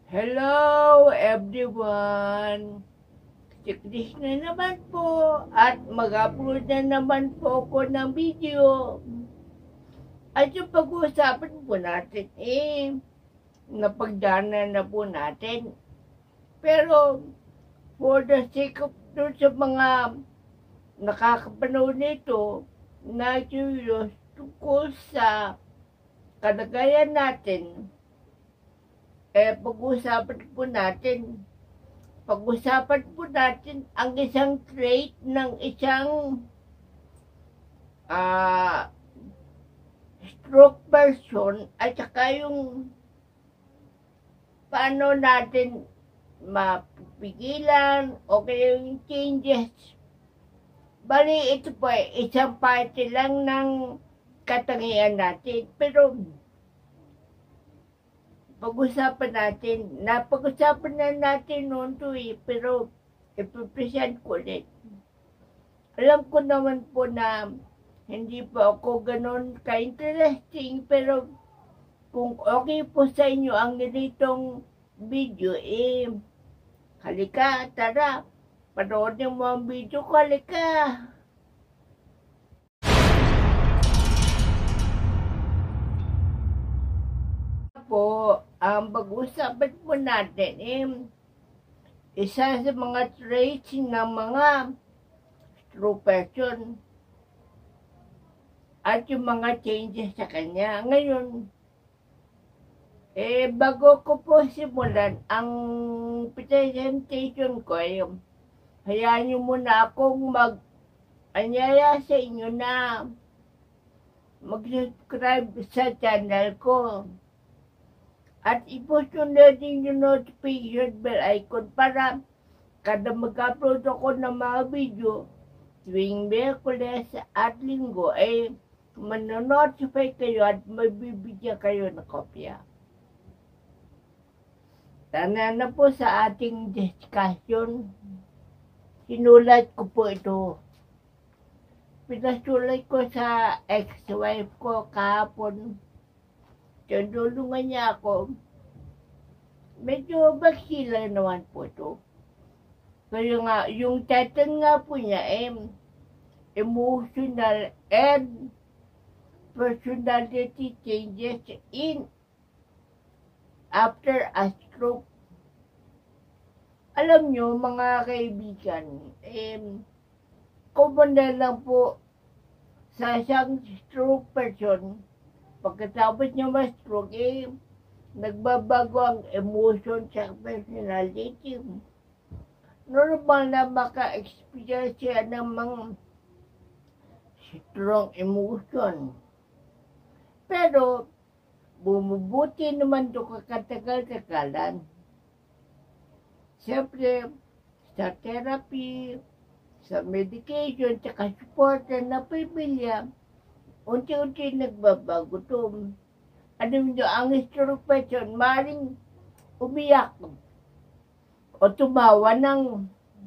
Hello everyone! Si Chris na naman po at mag-upload na naman po ako ng video. At yung pag-uusapan po natin napagdaanan na po natin. Pero for the sake of dun sa mga nakakapanood nito na curious tungkol sa kalagayan natin, pag-usapan po natin ang isang trait ng isang stroke person at saka yung paano natin mapigilan o kaya yung changes. Bali, ito po isang parte lang ng katangian natin. Pero napag-usapan na natin noon to pero ipipresent ko ulit. Alam ko naman po na hindi po ako ganun ka-interesting, pero kung okay po sa inyo ang ganitong video, halika, tara, panoorin mo ang video ko, halika. Po, ang pag-usapan po natin isa sa mga traits ng mga stroke person at yung mga changes sa kanya. Ngayon, bago ko po simulan ang presentation ko, hayaan nyo muna akong mag-anyaya sa inyo na mag-subscribe sa channel ko. At i-post nyo na din yung notification bell icon para kada mag-upload ako ng mga video tuwing Miyerkules at Linggo manonotify kayo at mabibigyan kayo ng kopya. Tana na po sa ating discussion. Sinulat ko po ito. Pinasulat ko sa ex-wife ko kahapon. Tulungan niya ako. Medyo bagsila naman po ito. Kaya nga, yung title nga po niya Emotional and Personality Changes in After a Stroke. Alam nyo, mga kaibigan, common na lang po sa isang stroke person. Pagkatapos niya ma-stroke, nagbabago ang emotion sa personality. Normal na maka-experience siya ng mga strong emotion. Pero, bumubuti naman ito kakatagal-tagalan. Siyempre, sa therapy, sa medication, sa support na pamilya, unti-unti nagbabago ito. Alam nyo, ang stroke person, maaaring umiyak o tumawa ng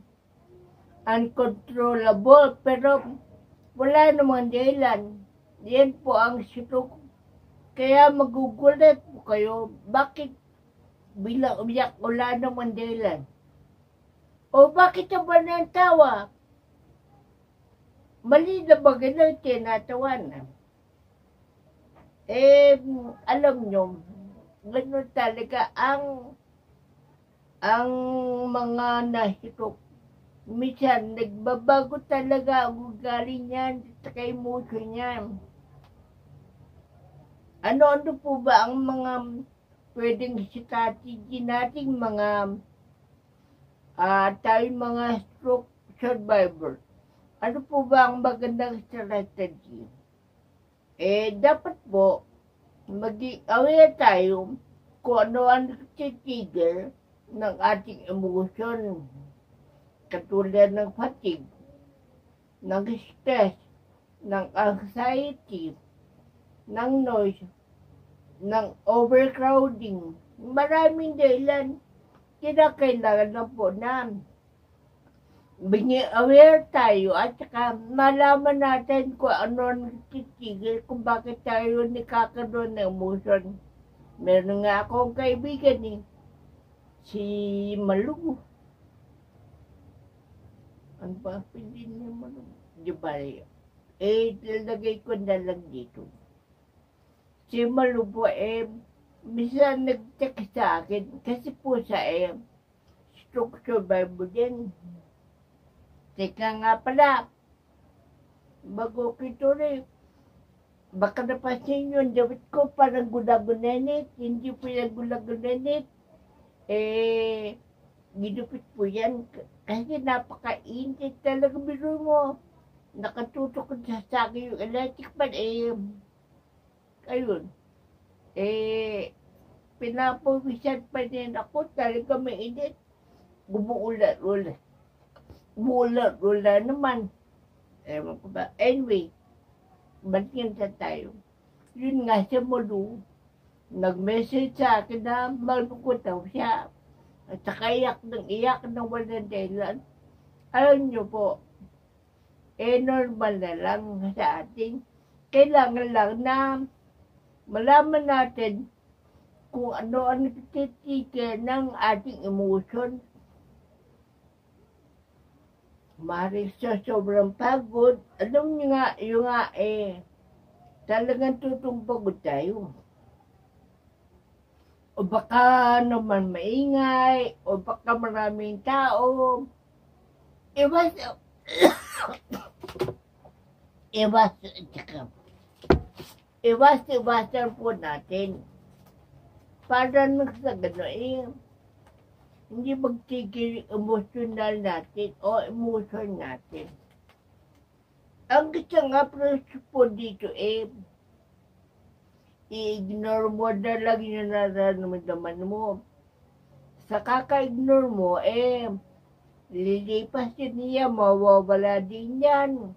uncontrollable, pero wala namang dahilan. Yan po ang stroke. Kaya magugulat po kayo, bakit bilang umiyak, wala namang dahilan? O bakit ba ng tawa? Mali na ba ganun tinatawan? Alam nyo, ganun talaga ang mga na-stroke. Minsan, nagbabago talaga ang ugali niyan at emotion niyan. Ano po ba ang mga pwedeng strategy nating mga tayong mga stroke survivor? Ano po ba ang magandang strategy? Dapat po, maging aware tayo kung ano ang trigger ng ating emotion. Katulad ng fatigue, ng stress, ng anxiety, ng noise, ng overcrowding. Maraming dahilan. Kailangan lang po na aware tayo at saka malaman natin kung ano ang titigil kung bakit tayo nakakaroon ng emotion. Meron nga akong kaibigan si Malu. Ano ba? Pindi niya Malu. Di ba? Talagay ko na lang dito. Si Malu po minsan nag-text sa akin kasi po sa stroke survivor din. Teka nga pala, bago kito rin, baka napansin yun, David ko parang gulagunenit, hindi po yan gulagunenit. Ginupit po yan kasi napaka-init talaga biro mo. Nakatutok sa sagi yung electric fan, ayun. Pinapawisan pa din ako, talaga may init. Gumuulat-ulat. Gumuulat-ulat naman. Ewan ko ba. Anyway, balikan sa tayo. Yun nga siya Malu, nag-message sa akin na malungkot daw siya. At saka iyak ng walang dahilan. Alam niyo po, normal na lang sa atin. Kailangan lang na malaman natin kung ano ang nagtitikil ng ating emotion. Maaaring sa sobrang pagod, alam niyo nga, yung nga talagang tutong pagod tayo. O baka naman maingay, o baka maraming tao. Iwas po natin. Para nang sa gano'n, hindi magtigil emotional natin o emotion natin. Ang isang approach po dito i-ignore mo na lang yung nararamdaman mo. Sa kaka-ignore mo, lilipas yun niya, mawawala din yan.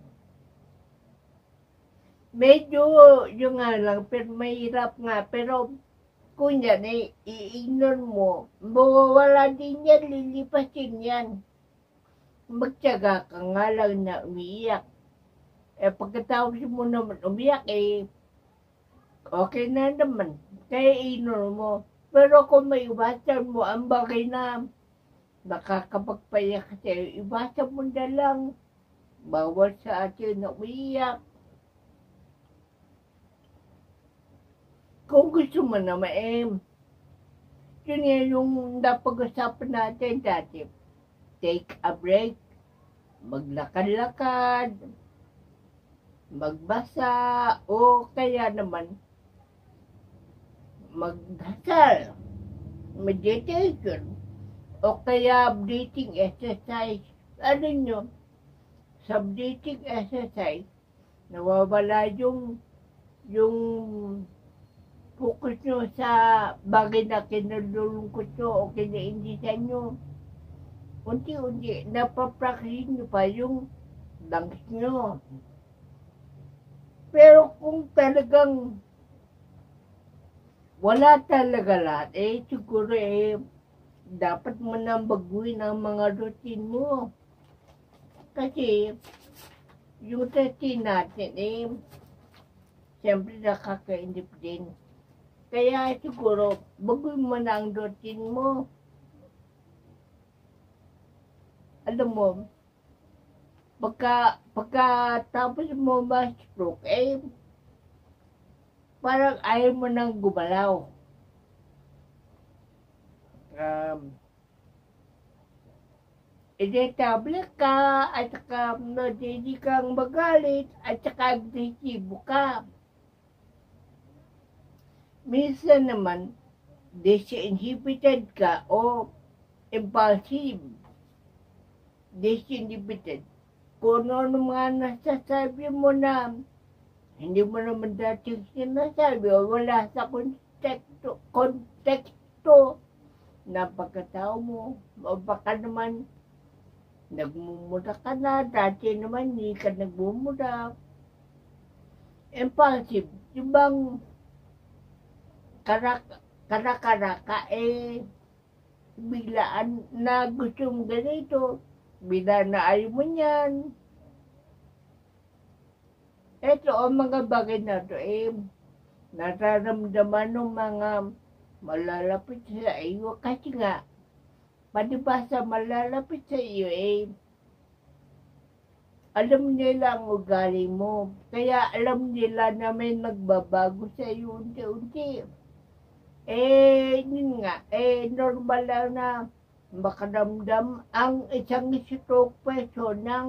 Medyo yung nga lang, pero mahirap nga, pero kung yan i-ignore mo, mawawala din yan, lilipasin yan. Magtiyaga ka nga lang na umiiyak. Pagkatapos mo naman umiyak, okay na naman. Kaya ignore mo. Pero kung may iwasan mo, ang bagay na nakakapagpayak sa'yo, iwasan mo na lang. Bawal sa atin na umiiyak. Kung gusto mo naman, yun nga yung napag-usapan natin dati. Take a break, maglakad-lakad, magbasa, o kaya naman, magdasal, meditation, o kaya breathing exercise. Ano nyo, sa breathing exercise, nawawala yung focus nyo sa bagay na kinalulungkot nyo o kinaindisan nyo. Unti-unti, napapractice nyo pa yung lungs nyo. Pero kung talagang wala talaga lahat, siguro dapat mo nang baguhin ang mga routine mo. Kasi, yung routine natin, siyempre nakakainip din. Kaya siguro, baguhin mo na ang routine mo. Alam mo, pagkatapos mo ma-stroke, parang ayaw mo nang gumalaw. Irritable ka, at saka hindi kang magalit, at saka agresibo ka. Minsan naman, disinhibited ka o impulsive. Disinhibited. Kung ano mga nasasabi mo na hindi mo naman dating sinasabi o wala sa konteksto na pagkatao mo. O baka naman nagmumura ka na, dati naman hindi ka nagmumura. Impulsive. Yung bang karaka, biglaan na gusto mong ganito, bigla na ayaw mo niyan. Ito, ang mga bagay na ito, nararamdaman ng mga malalapit sa iyo kasi nga, Palibasa malalapit sa iyo alam nila ang ugali mo. Kaya alam nila na may nagbabago sa iyo unti-unti. Yun nga, normal lang na makaramdam ang isang stroke person ng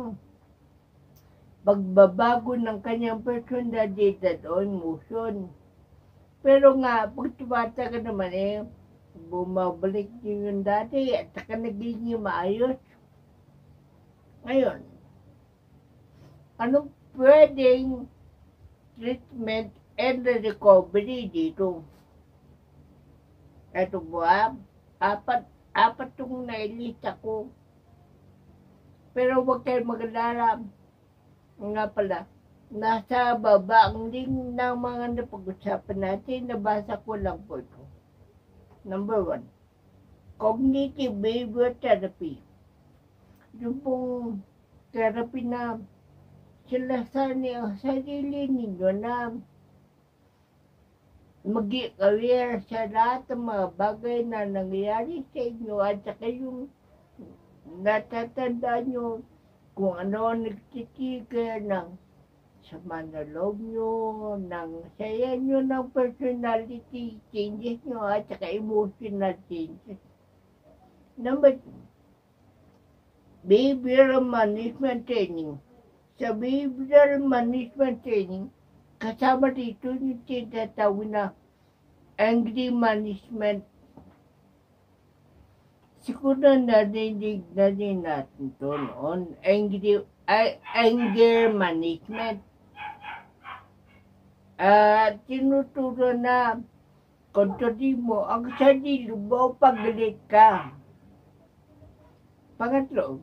pagbabago ng kanyang personalidad o emotion. Pero nga, pag tumatagal naman bumabalik yung dati at saka nagiging maayos. Ngayon, anong pwedeng treatment and recovery dito? Ito po apat yung nailista ko. Pero huwag kayo mag-alala. Nga pala, nasa baba ang link ng mga napag-usapan natin. Nabasa ko lang po ito. Number 1, cognitive behavior therapy. Yung pong therapy na sinasanay ang sarili ninyo na maging aware sa lahat ng mga bagay na nangyayari sa inyo at saka yung natatandaan nyo kung ano ang nagtitigil ng sama na loob nyo, ng saya nyo, ng personality changes nyo at saka emotional changes. Number 2, behavioral management training. Sa behavioral management training, kasama dito yung tinatawag na angry management. Siguro narinig na din natin ito noon, anger management. Tinuturo na kontrolin mo ang sarili mo pag galit ka. Pangatlo,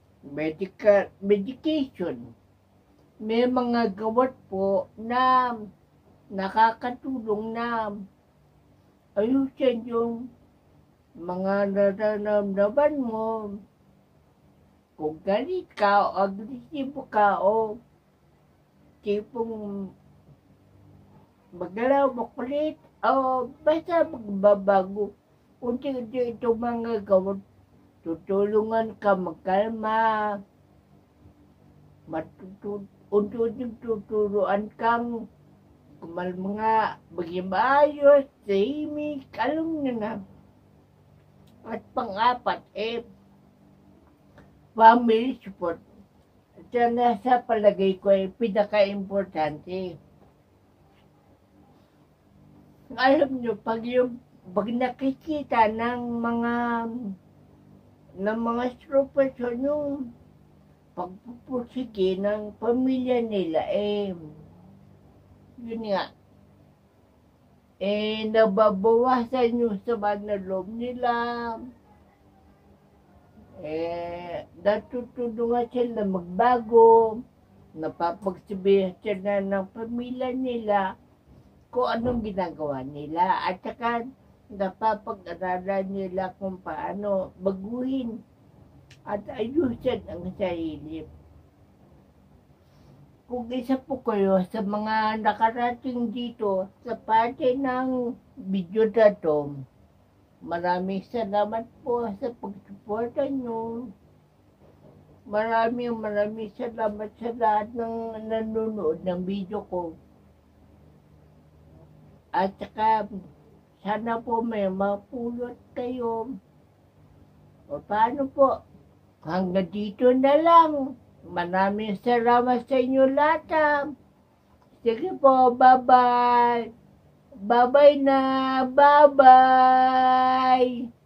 medication. May mga gamot po na nakakatulong na ayusin yung mga nararamdaman mo. Kung galit ka o agresibo ka o tipong magalaw makulit o basta magbabago. Unti-unti itong mga gamot, tutulungan ka magkalma, unti-unti tuturuan kang kumalma nga, maging maayos, tahimik, alam nyo na. At pang-apat, family support. At nasa palagay ko pinaka-importante. Alam nyo, pag nakikita ng mga stroke person yung pagpupursige ng pamilya nila, yun nga, nababawasan yung sama na loob nila, natutulungan sila magbago, napapagsabihan sila ng pamilya nila kung anong ginagawa nila at saka napapag-aralan nila kung paano baguhin at ayusin ang sarili. Kung isa po kayo sa mga nakarating dito sa parte ng video na to, maraming salamat po sa pagsuporta nyo. Maraming salamat sa lahat ng nanonood ng video ko. At saka, sana po may mapulot kayo. O paano po? Hanggang dito na lang. Maraming salamat sa inyo lahat. Sige po, bye-bye. Bye-bye na. Bye-bye.